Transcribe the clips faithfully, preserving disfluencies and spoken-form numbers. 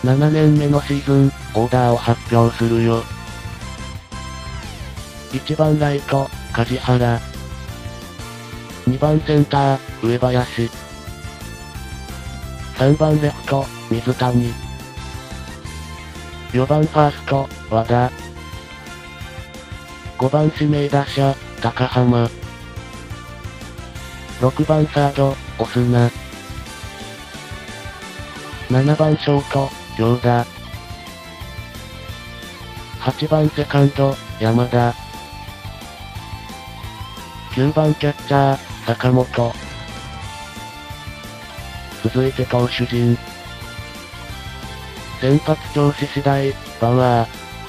ななねんめのシーズン、オーダーを発表するよ。いちばんライト、梶原。にばんセンター、上林。さんばんレフト、水谷。よばんファースト、和田。ごばん指名打者、高濱。ろくばんサード、オスナ。ななばんショート、京田。はちばんセカンド、山田。きゅうばんキャッチャー、坂本。続いて投手陣。先発調子次第、バウアー。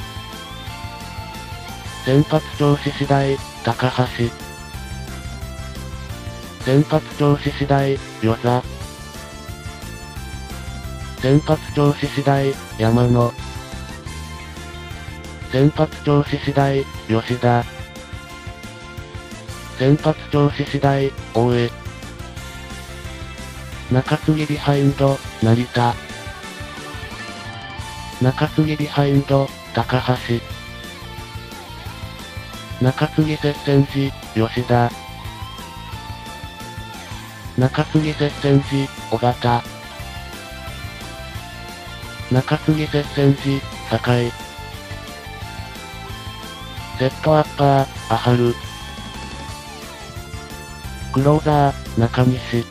先発調子次第、高橋。先発調子次第、與座。先発調子次第、山野。先発調子次第、吉田。先発調子次第、大江。中継ぎビハインド、成田。中継ぎビハインド、高橋。中継ぎ接戦時、吉田。中継ぎ接戦時、尾形。中継ぎ接戦時、酒井。セットアッパー、アハル。クローザー、中西。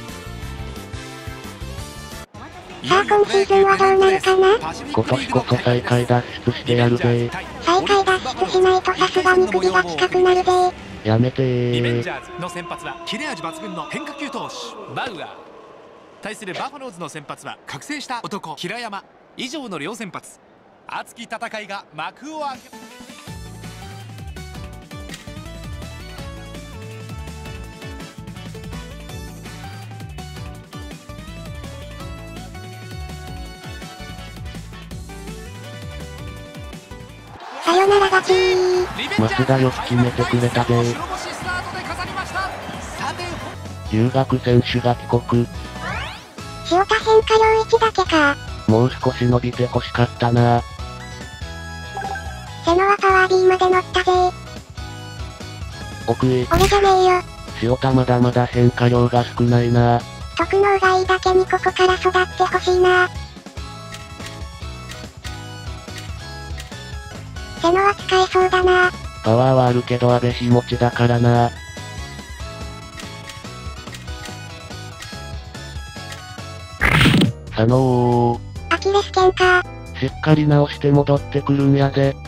さあ今シーズンはどうなるかな。 今年こそ最下位脱出してやるぜ。 最下位脱出しないとさすがに首が近くなるぜ。 やめてー。 リベンジャーズの先発は切れ味抜群の変化球投手バウアー。対するバファローズの先発は覚醒した男平山。以上の両先発、熱き戦いが幕を開け。 さよなら勝ちー。 増田よく決めてくれたぜ。留学選手が帰国。 塩田変化量いちだけか。 もう少し伸びて欲しかったな。 瀬野はパワー B まで乗ったぜ。 奥へ。 俺じゃねえよ。 塩田まだまだ変化量が少ないな。 特能がいいだけにここから育ってほしいな。瀬野は使えそうだな。 パワーはあるけど阿部日持ちだからな。佐野ー。 アキレス腱か。 しっかり直して戻ってくるんやで。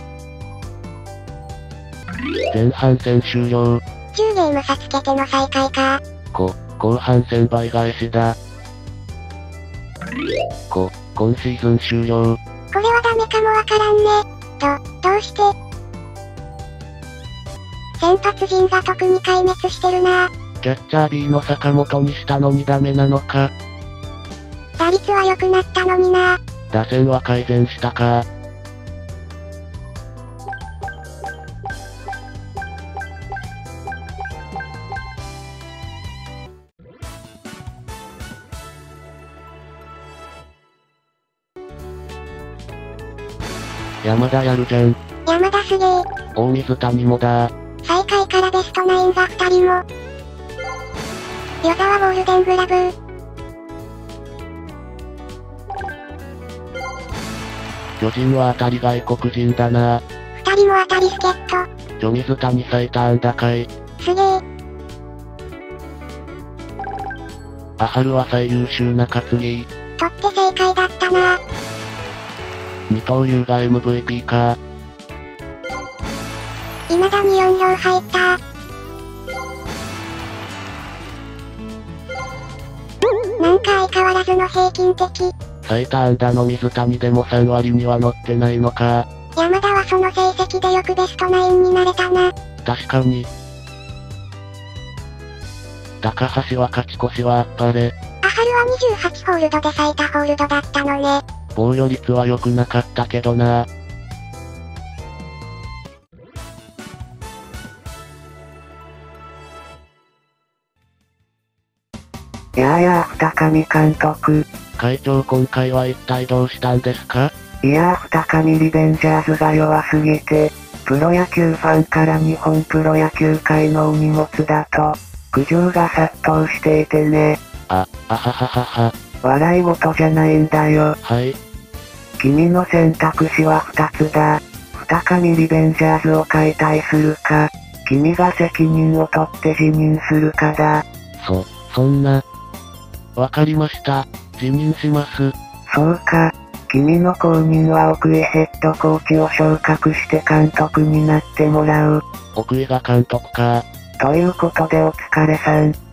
前半戦終了。 じゅうゲーム差つけての再開か。 こ、後半戦倍返しだ。こ、今シーズン終了。 これはダメかもわからんね。ど、どうして？先発陣が特に壊滅してるな。 キャッチャー B の坂本にしたのにダメなのか。 打率は良くなったのにな。 打線は改善したか。山田やるじゃん。 山田すげえ。 大水谷もだ。 最下位からベストナインがふたりも。与沢ゴールデングラブ。 巨人は当たり外国人だな。 ふたりも当たり助っ人。 ジョ水谷最多安打かい。 すげえ。 アハルは最優秀な担ぎ。 とって正解だったな。 二刀流が エムブイピー か。 今田によん票入った。なんか相変わらずの平均的。 最多安打の水谷でもさん割には乗ってないのか。 山田はその成績でよくベストナインになれたな。 確かに。高橋は勝ち越しはあっぱれ。 アハルはにじゅうはちホールドで最多ホールドだったのね。 防御率は良くなかったけどな。 やあやあ二上監督。 会長今回は一体どうしたんですか？ いやあ二上リベンジャーズが弱すぎて、プロ野球ファンから日本プロ野球界のお荷物だと、苦情が殺到していてね。 あ、あはははは。 笑い事じゃないんだよ。 はい。 君の選択肢は二つだ。二上リベンジャーズを解体するか、君が責任を取って辞任するかだ。 そ、そんな。わかりました。辞任します。 そうか。君の後任は奥井ヘッドコーチを昇格して監督になってもらう。 奥井が監督か。 ということでお疲れさん。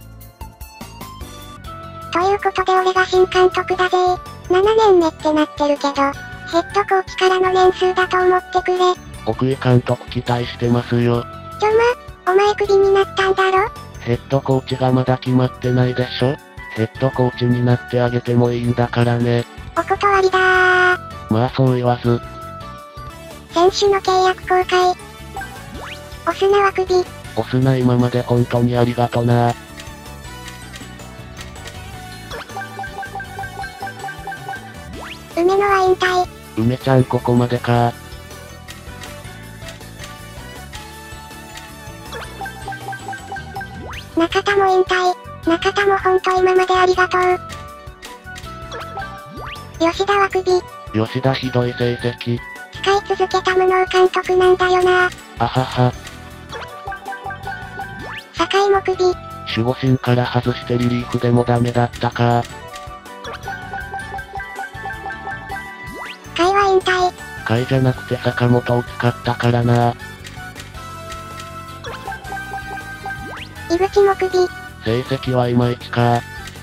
ということで俺が新監督だぜ。ななねんめってなってるけど、ヘッドコーチからの年数だと思ってくれ。 奥井監督期待してますよ。 ちょま、お前クビになったんだろ？ ヘッドコーチがまだ決まってないでしょ？ヘッドコーチになってあげてもいいんだからね。 お断りだー。 まあそう言わず。 選手の契約更改。オスナはクビ。 オスナ今まで本当にありがとな。 梅野は引退。 梅ちゃんここまでか。 中田も引退。中田もほんと今までありがとう。吉田はクビ。 吉田ひどい成績。 使い続けた無能監督なんだよな。 あはは。 酒井もクビ。 守護神から外してリリーフでもダメだったか。 甲斐は引退。 甲斐じゃなくて坂本を使ったからな。 井口もクビ。 成績はいまいちか。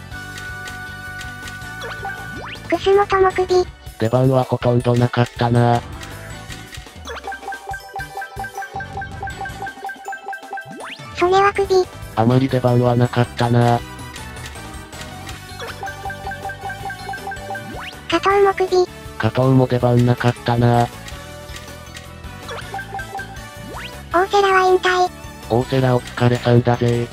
楠本もクビ。 出番はほとんどなかったな。 曽根はクビ。 あまり出番はなかったな。 加藤もクビ。 加藤も出番なかったな。 大瀬良は引退。 大瀬良お疲れさんだぜ。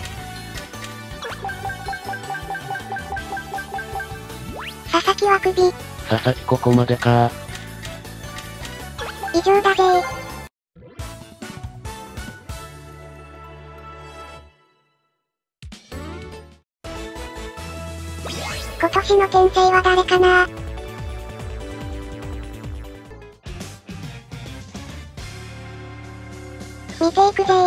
佐々木はクビ。 佐々木ここまでか。 以上だぜ。今年の天聖は誰かな？見ていくぜ。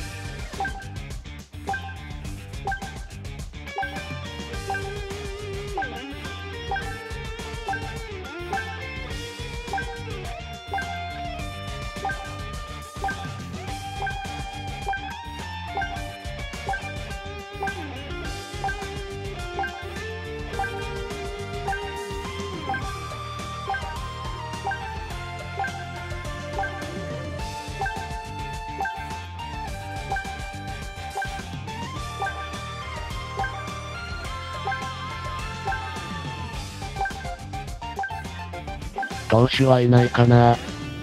投手はいないかな。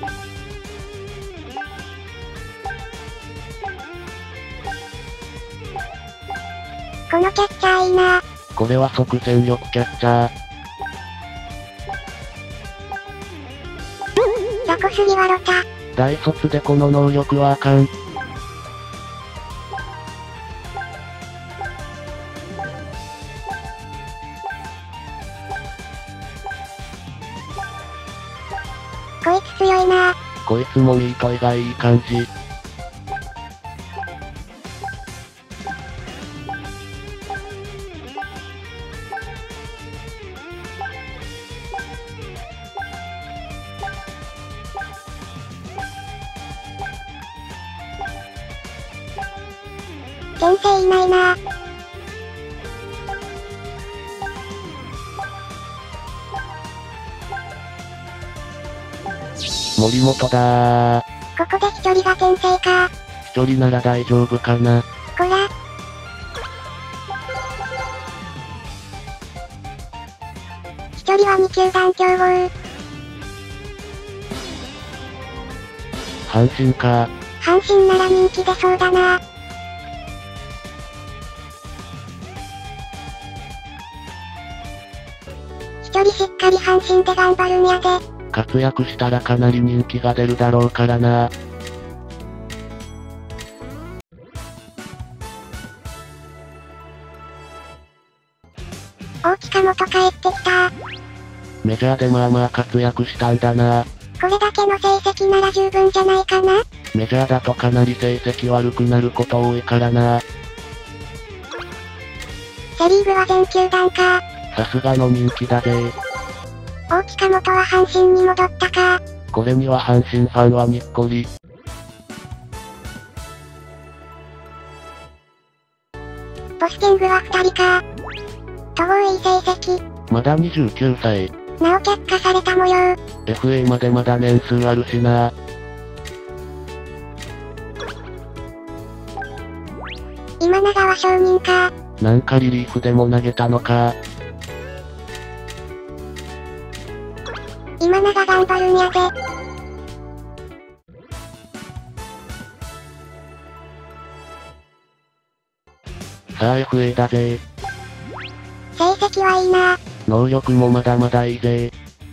このキャッチャーいいな。 これは即戦力キャッチャー。 横杉はロタ。 大卒でこの能力はあかん。 こいつ強いな。 こいつもミートイがいい感じ。 天聖いないな。 森本だー。 ここで飛距離が天聖か。 飛距離なら大丈夫かな。 こら。飛距離はに球団競合。 阪神か。 阪神なら人気出そうだな。 よりしっかり阪神で頑張るんやで。 活躍したらかなり人気が出るだろうからな。 大塚元帰ってきた。 メジャーでまあまあ活躍したんだな。 これだけの成績なら十分じゃないかな。 メジャーだとかなり成績悪くなること多いからな。 セリーグは全球団か。 さすがの人気だぜ。 大塚元は阪神に戻ったか。 これには阪神ファンはにっこり。 ポスティングはふたりか。ともいい成績。 まだにじゅうきゅうさい。 なお却下された模様。 エフエー までまだ年数あるしな。 今永は承認か。 なんかリリーフでも投げたのか。 今永頑張るんやで。 さあ エフエー だぜ。 成績はいいな。 能力もまだまだいいぜ。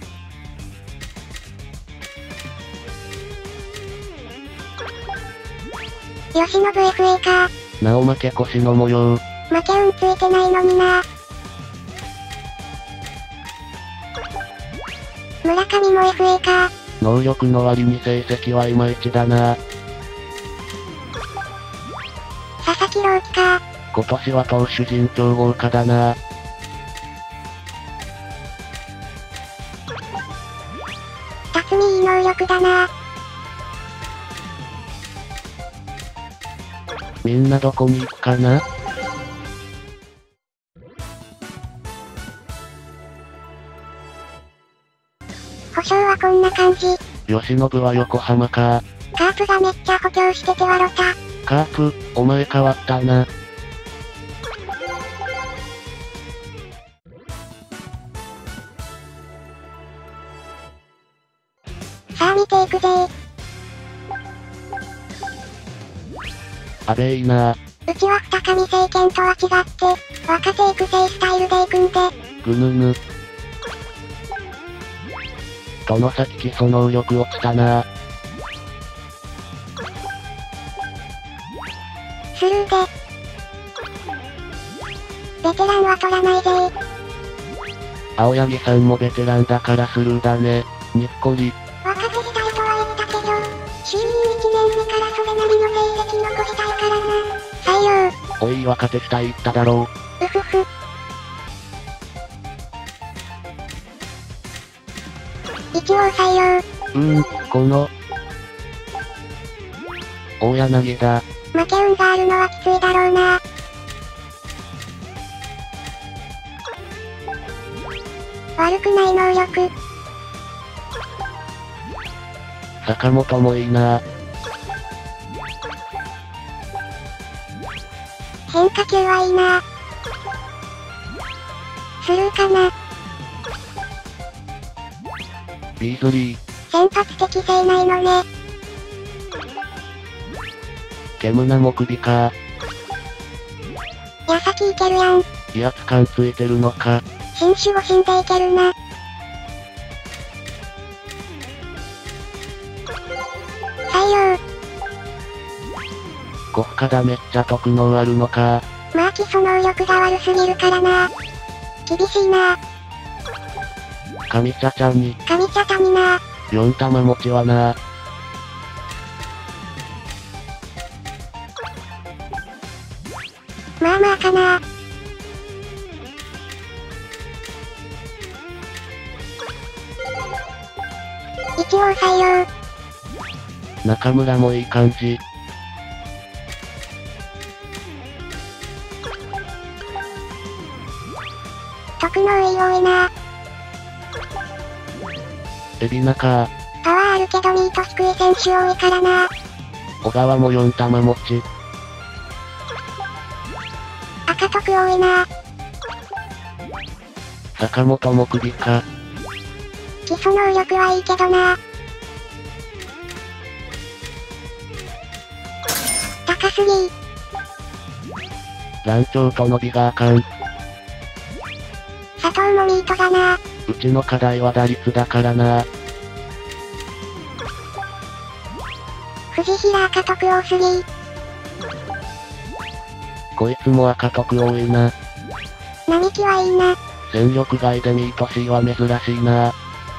吉信 エフエー か。 なお負け越しの模様。 負け運ついてないのにな。村上も エフエー か。 能力の割に成績はいまいちだな。 佐々木朗希か。 今年は投手陣超豪華だな。 辰巳いい能力だな。 みんなどこに行くかな。 保証はこんな感じ。 吉信は横浜か。 カープがめっちゃ補強してて笑った。 カープ、お前変わったな。 さあ見ていくぜ。 アベイな。 うちは二上政権とは違って、若手育成スタイルで行くんで。 ぐぬぬ。殿崎基礎能力落ちたな。 スルーで。ベテランは取らないぜ。 青柳さんもベテランだからスルーだね。にっこり。 若手時代とは言ったけど、就任いちねんめからそれなりの成績残したいからな。採用。 おい若手したい言っただろうふふ。一応採用。 う。うーん、この。大柳だ。 負け運があるのはきついだろうな。悪くない能力。 坂本もいいな。 変化球はいいな。スルーかな。 ビーズリー。 先発適正ないのね。 ケムナも首か。 矢先いけるやん。 威圧感ついてるのか。 新守護神でいけるな。採用。 コフカだめっちゃ特能あるのか。 まあ基礎能力が悪すぎるからな。厳しいな。 神茶ちゃんに。 神茶谷な。 よん玉持ちはな。 まあまあかな。一応採用。 中村もいい感じ。 特能いい多いな。 エビナか。 パワーあるけどミート低い選手多いからな。 小川もよん玉持ち。 赤徳多いな。 坂本も首か。 基礎能力はいいけどな。高すぎー。 団長と伸びがあかん。 佐藤もミートだな。 うちの課題は打率だからな。 藤平赤徳多すぎ。 こいつも赤徳多いな。 並木はいいな。 戦力外でミート C は珍しいな。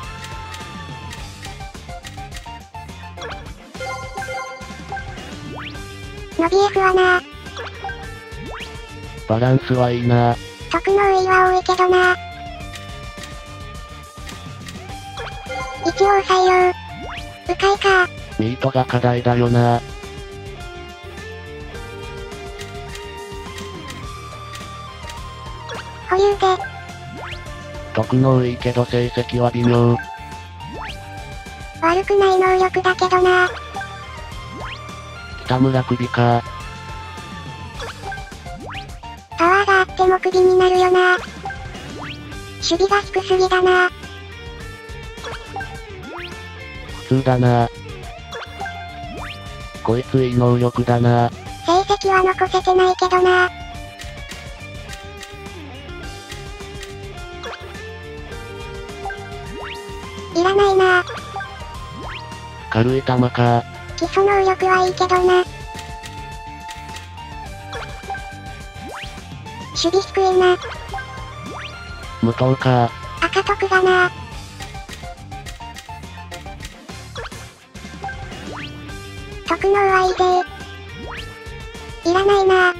ノビ F はな。 バランスはいいな。 徳の上は多いけどな。一応採用。迂回か。 ミートが課題だよな。 保留で。 徳のいいけど成績は微妙。 悪くない能力だけどな。 北村首か。 パワーがあっても首になるよな。守備が低すぎだな。 普通だな。こいついい能力だな。 成績は残せてないけどな。いらないな。 軽い球か。 基礎能力はいいけどな。守備低いな。 無糖か。 赤徳がな。徳能はいいで。いらないな。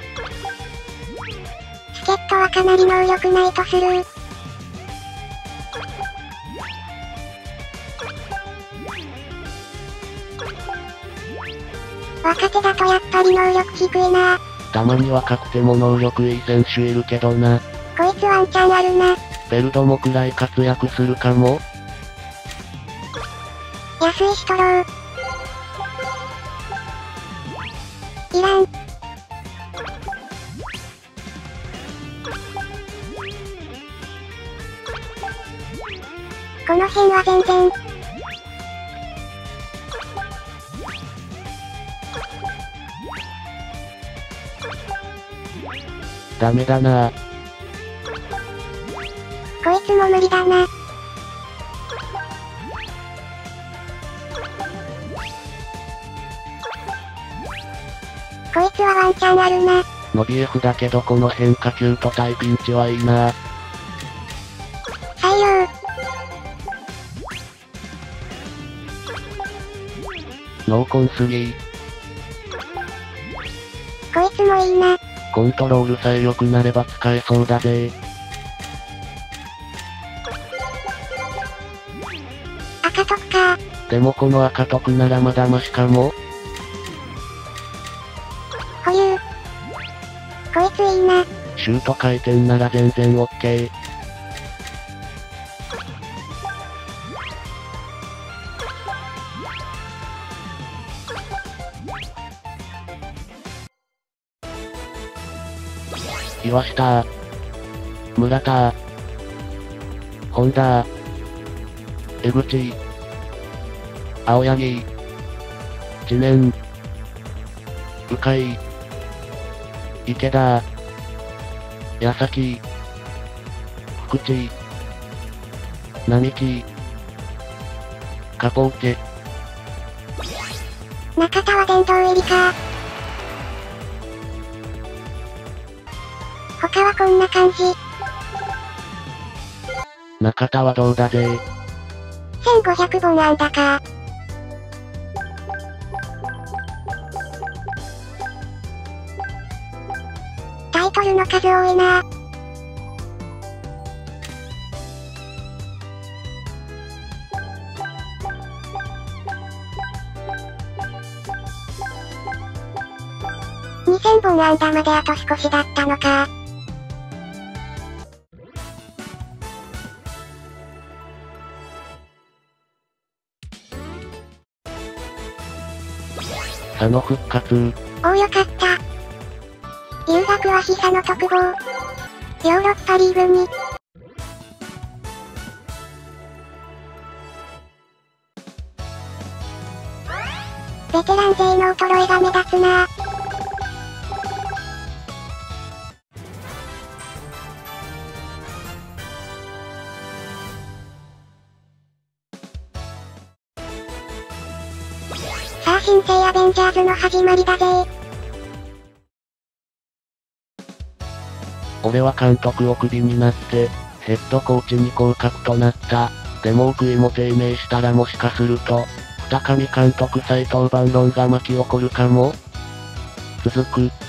助っ人はかなり能力ないとする。若手だとやっぱり能力低いな。 たまに若くても能力いい選手いるけどな。 こいつワンチャンあるな。 ベルドもくらい活躍するかも。 安いストロー。いらん。この辺は全然。 ダメだな。 こいつも無理だな。こいつはワンチャンあるな。 ノビ F だけどこの変化球と対ピンチはいいな。 採用。 ノーコンスリー。 こいつもいいな。 コントロールさえ良くなれば使えそうだぜ。 赤徳か。 でもこの赤徳ならまだマシかも。 保留。こいついいな。 シュート回転なら全然オッケー。岩下、村田、本田、江口、青柳、知念、鵜飼、池田、矢崎、福地、並木、カポーチェ。 中田は殿堂入りか。他はこんな感じ。 中田はどうだぜ。 せんごひゃくぼん安打か。タイトルの数多いな。にせんぼん安打まであと少しだったのか。 佐野復活。 おおよかった。留学は久の特号。ヨーロッパリーグに。ベテラン勢の衰えが目立つな。 新生アベンジャーズの始まりだぜ。 俺は監督をクビになって、ヘッドコーチに降格となった。でも悔いも低迷したらもしかすると、二上監督再登板論が巻き起こるかも。続く。